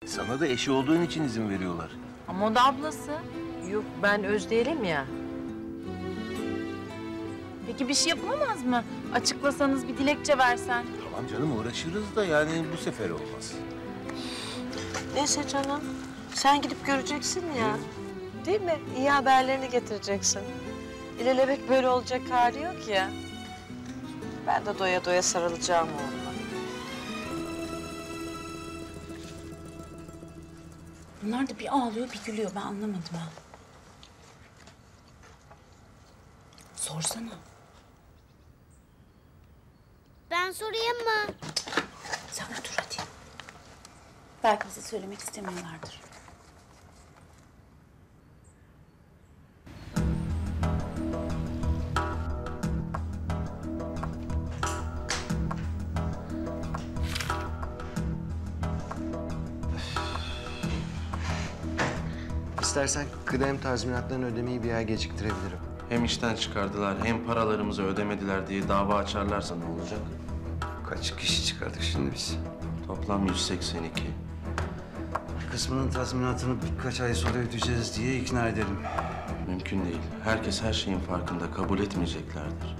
Sana da eşi olduğun için izin veriyorlar. Ama o da ablası. Yok ben öz değilim ya. Peki bir şey yapılamaz mı? Açıklasanız, bir dilekçe versen. Tamam canım uğraşırız da yani bu sefer olmaz. Neyse canım. Sen gidip göreceksin ya. Değil mi? İyi haberlerini getireceksin. İlelebet böyle olacak hali yok ya. Ben de doya doya sarılacağım oğluma. Bunlar da bir ağlıyor, bir gülüyor. Ben anlamadım ha. Sorsana. Ben sorayım mı? Sen otur hadi. Belki bize söylemek istemiyorlardır. İstersen kıdem tazminatlarını ödemeyi bir ay geciktirebilirim. Hem işten çıkardılar hem paralarımızı ödemediler diye dava açarlarsa ne olacak? Kaç kişi çıkardık şimdi biz? Toplam 182. Bir kısmının tazminatını birkaç ay sonra ödeyeceğiz diye ikna edelim. Mümkün değil. Herkes her şeyin farkında. Kabul etmeyeceklerdir.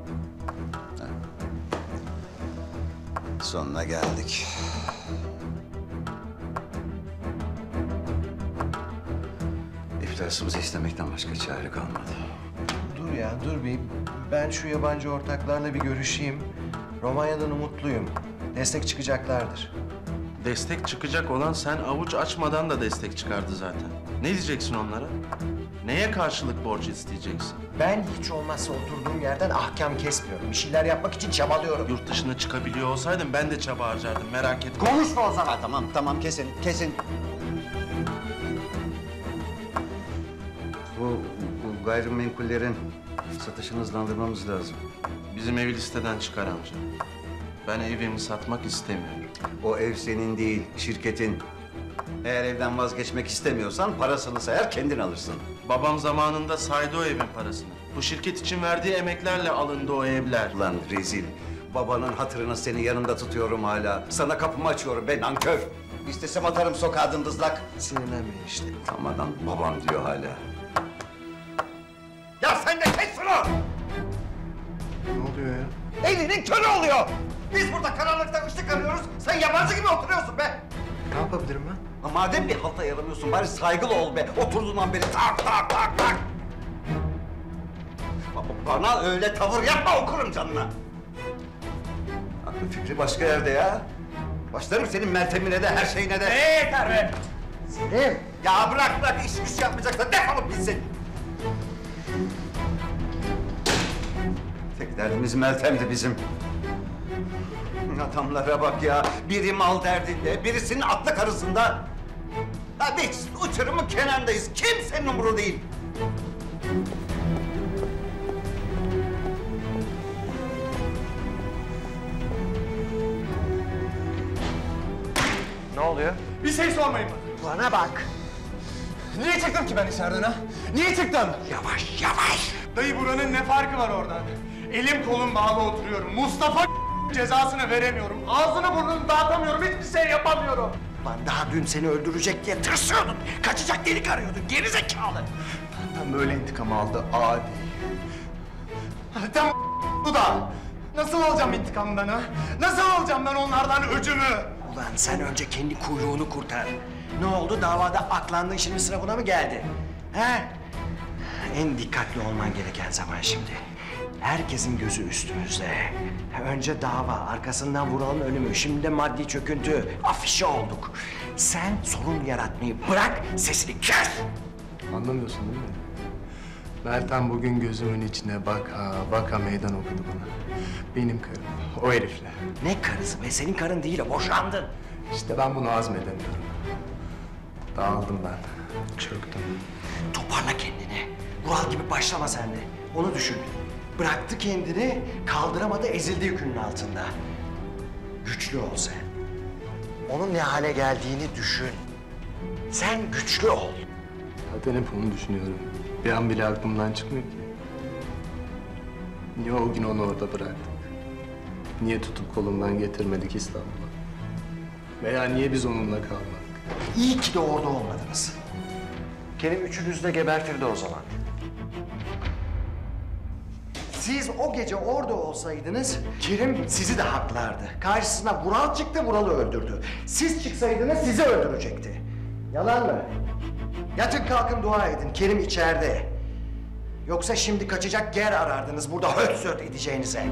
Sonuna geldik. İflasımızı istemekten başka çare kalmadı. Dur ya, dur bir. Ben şu yabancı ortaklarla bir görüşeyim. Romanya'dan umutluyum. Destek çıkacaklardır. Destek çıkacak olan sen avuç açmadan da destek çıkardı zaten. Ne diyeceksin onlara? Neye karşılık borç isteyeceksin? Ben hiç olmazsa oturduğum yerden ahkam kesmiyorum. Bir şeyler yapmak için çabalıyorum. Yurt dışına çıkabiliyor olsaydım ben de çaba harcardım, merak etme. Konuşma o zaman. Tamam kesin. Bu gayrimenkullerin satışını hızlandırmamız lazım. Bizim evi listeden çıkar amca. Ben evimi satmak istemiyorum. O ev senin değil, şirketin. Eğer evden vazgeçmek istemiyorsan parasını sayar kendin alırsın. Babam zamanında saydı o evin parasını. Bu şirket için verdiği emeklerle alındı o evler. Ulan rezil. Babanın hatırını seni yanında tutuyorum hala. Sana kapımı açıyorum ben nankör. İstesem atarım sokağa dımdızlak. Sinirlenmeyin işte. Tam adam babam diyor hala. Ya sen de kes şunu! Ne oluyor ya? Elinin körü oluyor! Biz burada karanlıkta ışık arıyoruz, sen yabancı gibi oturuyorsun be! Ne yapabilirim ben? Ha, madem bir halta yaramıyorsun, bari saygılı ol be! Oturduğundan beri tak! Bana öyle tavır yapma, okurum canına! Aklın fikri başka yerde ya. Başlarım senin Meltem'ine de, her şeyine de. Yeter be! Selim! Ya bırak, iş yapmayacaksan defolup gitsin! Tek derdimiz Meltem'di bizim. Adamlara bak ya, biri mal derdinde, birisinin aklı karısında. Ha biz uçurumun kenarındayız, kimsenin umuru değil. Ne oluyor? Bir şey sormayın bana. Bana bak! Niye çıktım ki ben içeriden ha? Niye çıktım? Yavaş! Dayı buranın ne farkı var oradan? Elim kolum bağlı oturuyorum. Mustafa cezasını veremiyorum. Ağzını burnunu dağıtamıyorum. Hiçbir şey yapamıyorum. Lan daha dün seni öldürecek diye tırsıyordun. Kaçacak delik arıyordun. Geri zekalı. Benden böyle intikam aldı adi. Zaten bu da. Nasıl alacağım intikamdan ha? Nasıl alacağım ben onlardan öcümü? Ulan sen önce kendi kuyruğunu kurtar. Ne oldu? Davada aklandın, şimdi sıra buna mı geldi? He? En dikkatli olman gereken zaman şimdi. Herkesin gözü üstümüzde. Önce dava, arkasından vuranın ölümü, şimdi de maddi çöküntü. Afişe olduk. Sen sorun yaratmayı bırak, sesini kes! Anlamıyorsun değil mi? Meltem bugün gözümün içine baka meydan okudu bana. Benim karım, o herifle. Ne karısı be? Senin karın değil o, boşandın. İşte ben bunu hazmedemiyorum. Dağıldım ben. Çöktüm. Toparla kendini. Vural gibi başlama sen de. Onu düşün. Bıraktı kendini, kaldıramadı, ezildi yükünün altında. Güçlü ol sen. Onun ne hale geldiğini düşün. Sen güçlü ol. Zaten hep onu düşünüyorum. Bir an bile aklımdan çıkmıyor ki. Niye o gün onu orada bıraktık? Niye tutup kolundan getirmedik İstanbul'a? Veya niye biz onunla kalmadık? İyi ki de orada olmadınız. Kerim üçünüzü de gebertirdi o zaman. Siz o gece orada olsaydınız Kerim sizi de haklardı. Karşısına Vural çıktı, Vural'ı öldürdü. Siz çıksaydınız sizi öldürecekti. Yalan mı? Yatın kalkın dua edin, Kerim içeride. Yoksa şimdi kaçacak yer arardınız burada höt söt edeceğinize.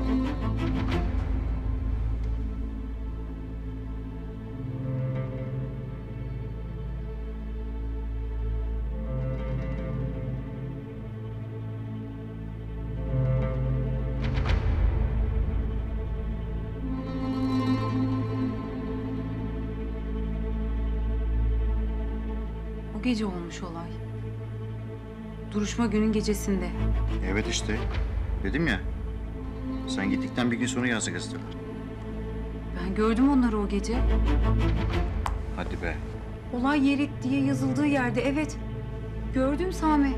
O gece olmuş olay. Duruşma günün gecesinde. Evet işte. Dedim ya. Sen gittikten bir gün sonra yazdı gazeteler. Ben gördüm onları o gece. Hadi be. Olay yeri diye yazıldığı yerde, evet. Gördüm Sami.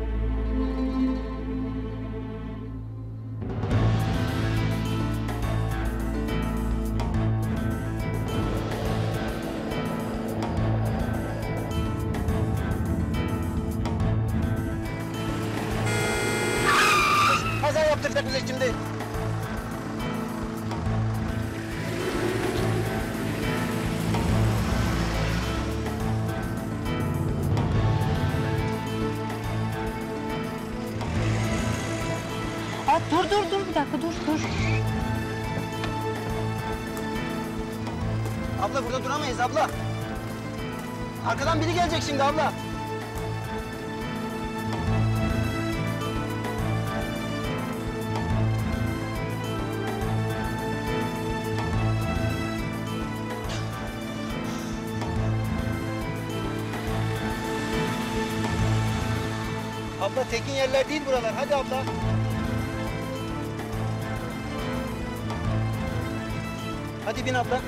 Kaza yaptıracak bize şimdi. Aa, dur bir dakika dur. Abla burada duramayız abla. Arkadan biri gelecek şimdi abla. Abla tekin yerler değil buralar. Hadi abla. Hadi bin abla.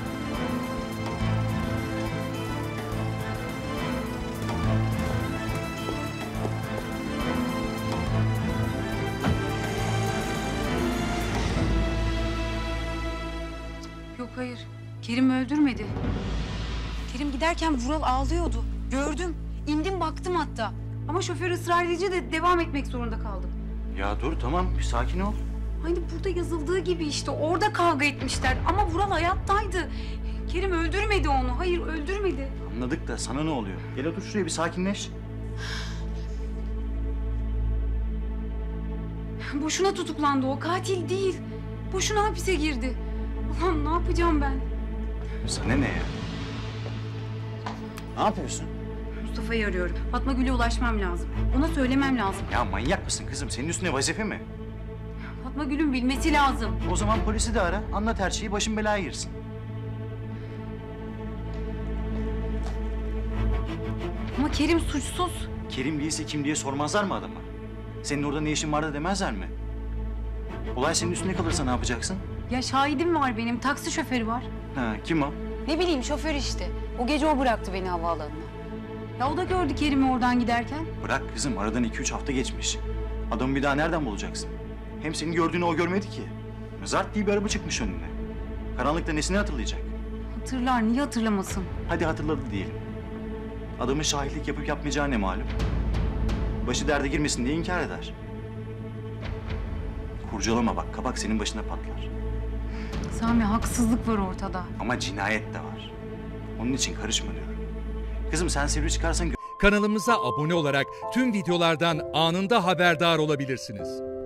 Yok hayır. Kerim öldürmedi. Kerim giderken Vural ağlıyordu. Gördüm. İndim baktım hatta. Ama şoför ısrar edince de devam etmek zorunda kaldım. Ya dur tamam bir sakin ol. Aynı burada yazıldığı gibi işte. Orada kavga etmişler. Ama Vural hayattaydı. Kerim öldürmedi onu. Hayır öldürmedi. Anladık da sana ne oluyor? Gel otur şuraya bir sakinleş. Boşuna tutuklandı o. Katil değil. Boşuna hapise girdi. Ulan ne yapacağım ben? Sana ne ya? Ne yapıyorsun? Mustafa'yı arıyorum. Fatma Gül'e ulaşmam lazım. Ona söylemem lazım. Ya manyak mısın kızım? Senin üstüne vazife mi? Fatma Gül'ün bilmesi lazım. O zaman polisi de ara. Anlat her şeyi, başın belaya girsin. Ama Kerim suçsuz. Kerim değilse kim diye sormazlar mı adama? Senin orada ne işin vardı demezler mi? Olay senin üstüne kalırsa ne yapacaksın? Ya şahidim var benim. Taksi şoförü var. Ha, kim o? Ne bileyim şoför işte. O gece o bıraktı beni havaalanına. Ya o da gördü Kerim'i oradan giderken. Bırak kızım, aradan 2-3 hafta geçmiş. Adamı bir daha nereden bulacaksın? Hem senin gördüğünü o görmedi ki. Zart diye bir araba çıkmış önüne. Karanlıkta nesini hatırlayacak? Hatırlar, niye hatırlamasın? Hadi hatırladı diyelim. Adamın şahitlik yapıp yapmayacağı ne malum? Başı derde girmesin diye inkar eder. Kurcalama bak, kabak senin başına patlar. Sami haksızlık var ortada. Ama cinayet de var. Onun için karışma diyorum. Kızım sen sivri çıkarsan... Kanalımıza abone olarak tüm videolardan anında haberdar olabilirsiniz.